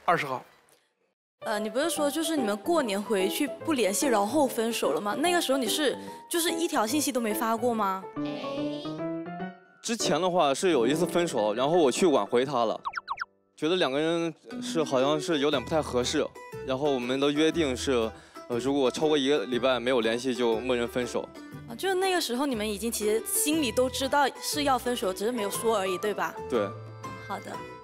20号。 你不是说就是你们过年回去不联系，然后分手了吗？那个时候你是就是一条信息都没发过吗？ 之前的话是有一次分手，然后我去挽回他了，觉得两个人好像是有点不太合适，然后我们的约定是，如果超过1个礼拜没有联系就默认分手。 啊，就是那个时候你们已经其实心里都知道是要分手，只是没有说而已，对吧？ 对。 好的。